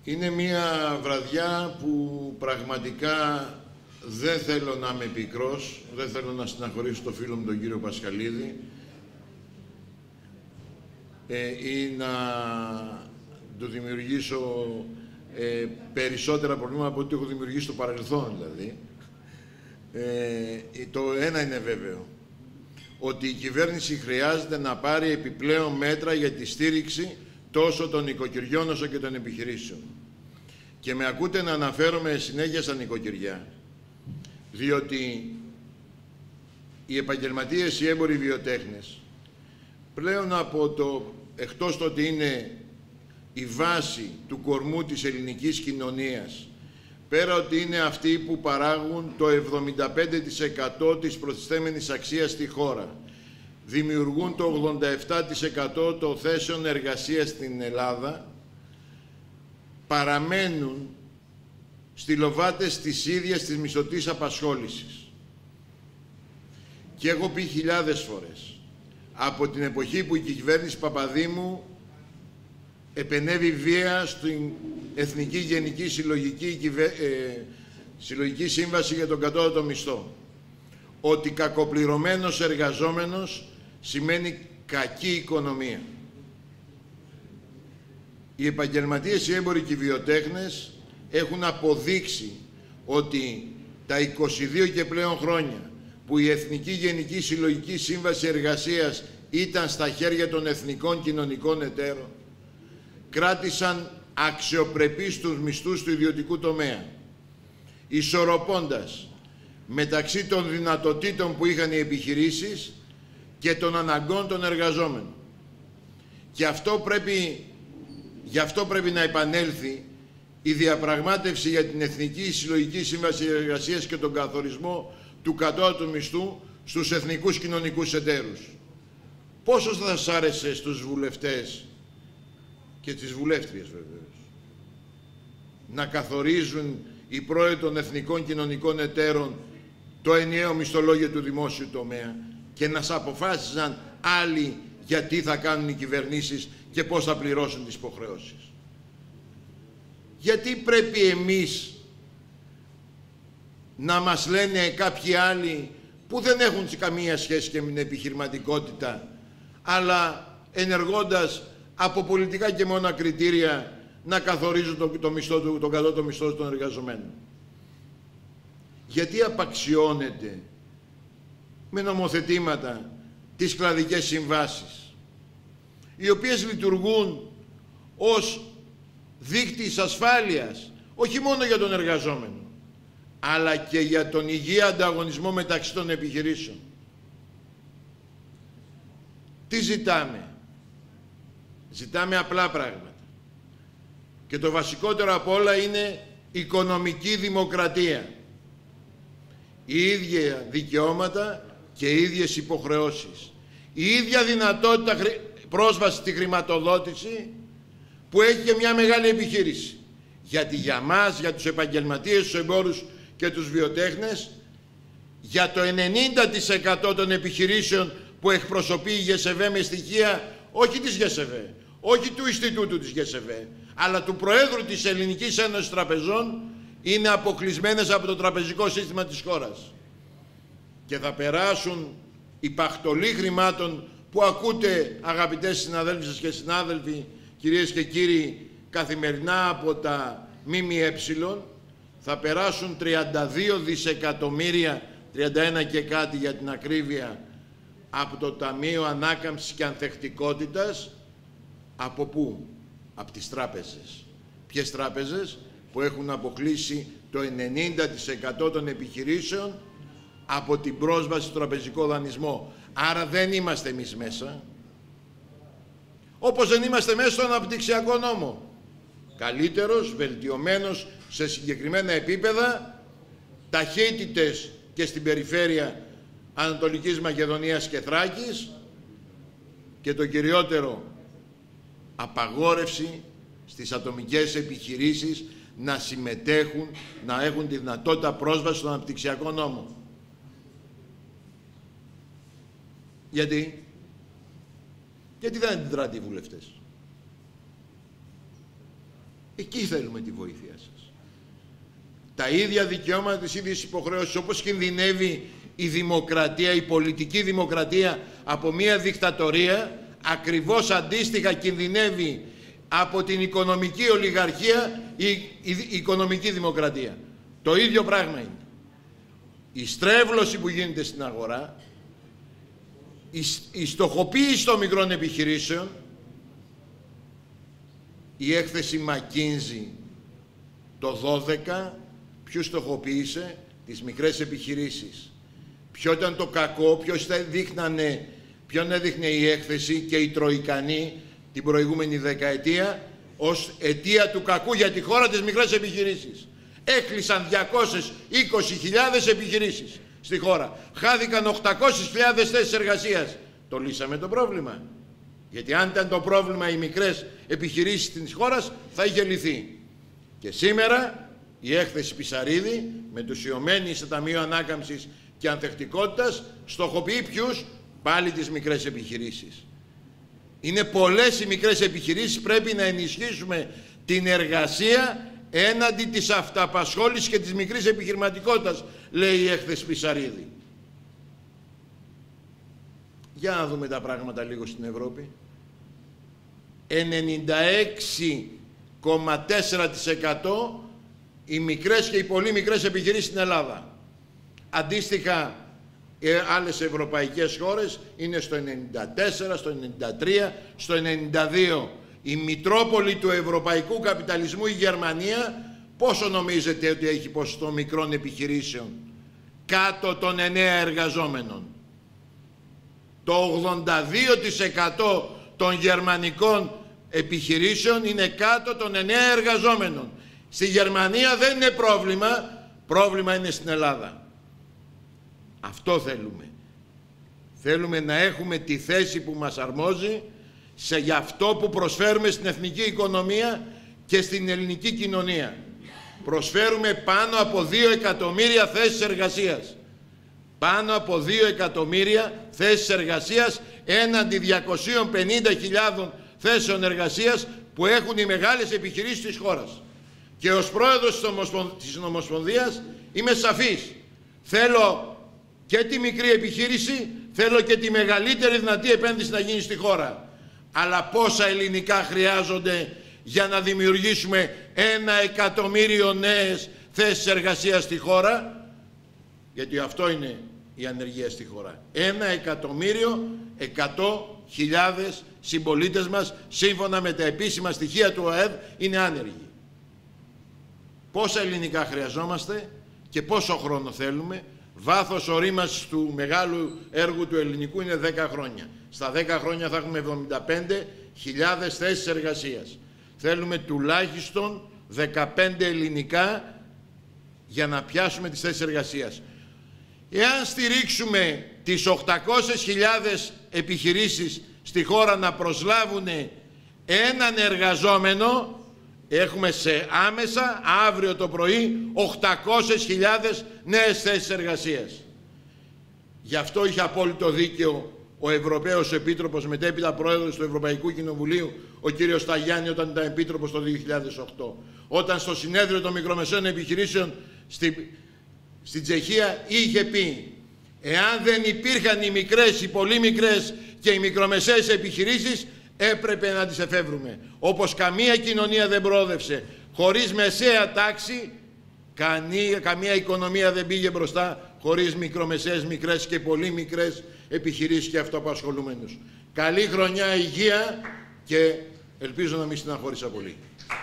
Είναι μια βραδιά που πραγματικά δεν θέλω να είμαι πικρός, δεν θέλω να στεναχωρήσω το φίλο μου τον κύριο Πασχαλίδη ή να του δημιουργήσω περισσότερα προβλήματα από ό,τι έχω δημιουργήσει στο παρελθόν, δηλαδή. Το ένα είναι βέβαιο, ότι η κυβέρνηση χρειάζεται να πάρει επιπλέον μέτρα για τη στήριξη τόσο των νοικοκυριών όσο και των επιχειρήσεων. Και με ακούτε να αναφέρομαι συνέχεια στα νοικοκυριά, διότι οι επαγγελματίες, οι έμποροι βιοτέχνες, πλέον από εκτός το ότι είναι η βάση του κορμού της ελληνικής κοινωνίας, πέρα ότι είναι αυτοί που παράγουν το 75% της προστιθέμενης αξίας στη χώρα, δημιουργούν το 87% των θέσεων εργασίας στην Ελλάδα, παραμένουν στυλοβάτες της ίδιας της μισθωτής απασχόλησης. Και έχω πει χιλιάδες φορές, από την εποχή που η κυβέρνηση Παπαδήμου επενέβη βία στην Εθνική Γενική Συλλογική Σύμβαση για τον κατώτατο μισθό, ότι κακοπληρωμένος εργαζόμενος σημαίνει κακή οικονομία. Οι επαγγελματίες, οι έμποροι και οι βιοτέχνες έχουν αποδείξει ότι τα 22 και πλέον χρόνια που η Εθνική Γενική Συλλογική Σύμβαση Εργασίας ήταν στα χέρια των εθνικών κοινωνικών εταίρων, κράτησαν αξιοπρεπείς τους μισθούς του ιδιωτικού τομέα, ισορροπώντας μεταξύ των δυνατοτήτων που είχαν οι επιχειρήσεις και των αναγκών των εργαζόμενων. Και γι' αυτό πρέπει να επανέλθει η διαπραγμάτευση για την Εθνική Συλλογική Σύμβαση Εργασίας και τον καθορισμό του κατώτατου μισθού στους εθνικούς κοινωνικούς εταίρους. Πόσο θα σας άρεσε στους βουλευτές και τις βουλεύτριες βεβαίως να καθορίζουν οι πρόεδροι των εθνικών κοινωνικών εταίρων το ενιαίο μισθολόγιο του δημόσιου τομέα και να αποφάσιζαν άλλοι γιατί θα κάνουν οι κυβερνήσεις και πώς θα πληρώσουν τις υποχρεώσεις? Γιατί πρέπει εμείς να μας λένε κάποιοι άλλοι που δεν έχουν καμία σχέση και με την επιχειρηματικότητα, αλλά ενεργώντας από πολιτικά και μόνα κριτήρια να καθορίζουν τον κατώτατο μισθό των εργαζομένων? Γιατί απαξιώνεται με νομοθετήματα τις κλαδικές συμβάσεις, οι οποίες λειτουργούν ως δείκτης ασφάλειας, όχι μόνο για τον εργαζόμενο, αλλά και για τον υγιή ανταγωνισμό μεταξύ των επιχειρήσεων? Τι ζητάμε? Ζητάμε απλά πράγματα. Και το βασικότερο απ' όλα είναι οικονομική δημοκρατία. Οι ίδια δικαιώματα και οι ίδιες υποχρεώσεις. Η ίδια δυνατότητα πρόσβαση στη χρηματοδότηση που έχει και μια μεγάλη επιχείρηση. Γιατί για μας, για τους επαγγελματίες, τους εμπόρους και τους βιοτέχνες, για το 90% των επιχειρήσεων που εκπροσωπεί η ΓΕΣΕΒΕ με στοιχεία όχι της ΓΕΣΕΒΕ, όχι του Ινστιτούτου της ΓΕΣΕΒΕ, αλλά του Προέδρου της Ελληνικής Ένωσης Τραπεζών, είναι αποκλεισμένες από το τραπεζικό σύστημα της χώρας. Και θα περάσουν οι παχτολοί χρημάτων που ακούτε, αγαπητές συναδέλφοι και συνάδελφοι, κυρίες και κύριοι, καθημερινά από τα ΜΜΕ, θα περάσουν 32 δισεκατομμύρια, 31 και κάτι για την ακρίβεια, από το Ταμείο Ανάκαμψης και Ανθεκτικότητας. Από πού? Από τις τράπεζες. Ποιες τράπεζες? Που έχουν αποκλείσει το 90% των επιχειρήσεων από την πρόσβαση στο τραπεζικό δανεισμό. Άρα δεν είμαστε εμείς μέσα. Όπως δεν είμαστε μέσα στον αναπτυξιακό νόμο. Καλύτερος, βελτιωμένος σε συγκεκριμένα επίπεδα, ταχύτητες και στην περιφέρεια Ανατολικής Μακεδονίας και Θράκης, και το κυριότερο, απαγόρευση στις ατομικές επιχειρήσεις να συμμετέχουν, να έχουν τη δυνατότητα πρόσβαση στον αναπτυξιακό νόμο. Γιατί? Γιατί δεν αντιδράτε οι βουλευτές? Εκεί θέλουμε τη βοήθεια σας. Τα ίδια δικαιώματα, τις ίδιες υποχρεώσεις, όπως κινδυνεύει η δημοκρατία, η πολιτική δημοκρατία από μια δικτατορία, ακριβώς αντίστοιχα κινδυνεύει από την οικονομική ολιγαρχία η οικονομική δημοκρατία. Το ίδιο πράγμα είναι. Η στρέβλωση που γίνεται στην αγορά, η στοχοποίηση των μικρών επιχειρήσεων, η έκθεση McKinsey το 12 ποιους στοχοποίησε? Τις μικρές επιχειρήσεις. Ποιο ήταν το κακό, ποιον έδειχνε η έκθεση και οι Τροϊκανοί την προηγούμενη δεκαετία ως αιτία του κακού για τη χώρα τις μικρές επιχειρήσεις. Έκλεισαν 220.000 επιχειρήσεις στη χώρα. Χάθηκαν 800.000 θέσεις εργασίας. Το λύσαμε το πρόβλημα. Γιατί αν ήταν το πρόβλημα οι μικρές επιχειρήσεις της χώρας, θα είχε λυθεί. Και σήμερα η έκθεση Πισαρίδη, μετουσιωμένη σε Ταμείο Ανάκαμψης και Ανθεκτικότητας, στοχοποιεί ποιους? Πάλι τις μικρές επιχειρήσεις. Είναι πολλές οι μικρές επιχειρήσεις, πρέπει να ενισχύσουμε την εργασία έναντι της αυταπασχόλησης και της μικρής επιχειρηματικότητας, λέει η έκθεση Πισαρίδη. Για να δούμε τα πράγματα λίγο στην Ευρώπη. 96,4% οι μικρές και οι πολύ μικρές επιχειρήσεις στην Ελλάδα. Αντίστοιχα, άλλες ευρωπαϊκές χώρες είναι στο 94, στο 93, στο 92. Η Μητρόπολη του ευρωπαϊκού καπιταλισμού, η Γερμανία, πόσο νομίζετε ότι έχει ποσοστό μικρών επιχειρήσεων? Κάτω των 9 εργαζόμενων. Το 82% των γερμανικών επιχειρήσεων είναι κάτω των 9 εργαζόμενων. Στη Γερμανία δεν είναι πρόβλημα, πρόβλημα είναι στην Ελλάδα. Αυτό θέλουμε. Θέλουμε να έχουμε τη θέση που μας αρμόζει για αυτό που προσφέρουμε στην εθνική οικονομία και στην ελληνική κοινωνία. Προσφέρουμε πάνω από 2 εκατομμύρια θέσεις εργασίας. Πάνω από 2 εκατομμύρια θέσεις εργασίας έναντι 250.000 θέσεων εργασίας που έχουν οι μεγάλες επιχειρήσεις της χώρας. Και ως πρόεδρος της Ομοσπονδίας είμαι σαφής. Θέλω και τη μικρή επιχείρηση, θέλω και τη μεγαλύτερη δυνατή επένδυση να γίνει στη χώρα. Αλλά πόσα ελληνικά χρειάζονται για να δημιουργήσουμε 1 εκατομμύριο νέες θέσεις εργασίας στη χώρα? Γιατί αυτό είναι η ανεργία στη χώρα. 1.100.000 συμπολίτες μας, σύμφωνα με τα επίσημα στοιχεία του ΟΑΕΔ, είναι άνεργοι. Πόσα ελληνικά χρειαζόμαστε και πόσο χρόνο θέλουμε? Βάθος ορίμασης του μεγάλου έργου του ελληνικού είναι 10 χρόνια. Στα 10 χρόνια θα έχουμε 75.000 θέσεις εργασίας. Θέλουμε τουλάχιστον 15 ελληνικά για να πιάσουμε τις θέσεις εργασίας. Εάν στηρίξουμε τις 800.000 επιχειρήσεις στη χώρα να προσλάβουν έναν εργαζόμενο, έχουμε σε άμεσα αύριο το πρωί 800.000 νέες θέσεις εργασίας. Γι' αυτό είχε απόλυτο δίκαιο ο Ευρωπαίος Επίτροπος, μετέπειτα Πρόεδρος του Ευρωπαϊκού Κοινοβουλίου, ο κύριος Ταγιάννη, όταν ήταν Επίτροπος το 2008. Όταν στο συνέδριο των μικρομεσαίων επιχειρήσεων στην Τσεχία είχε πει: εάν δεν υπήρχαν οι μικρές, οι πολύ μικρές και οι μικρομεσαίες επιχειρήσεις, έπρεπε να τις εφεύρουμε. Όπως καμία κοινωνία δεν προόδευσε χωρίς μεσαία τάξη, καμία οικονομία δεν πήγε μπροστά χωρίς μικρομεσαίες, μικρές και πολύ μικρές επιχειρήσεις και αυτοαπασχολούμενους. Καλή χρονιά, υγεία και ελπίζω να μην στεναχώρησα πολύ.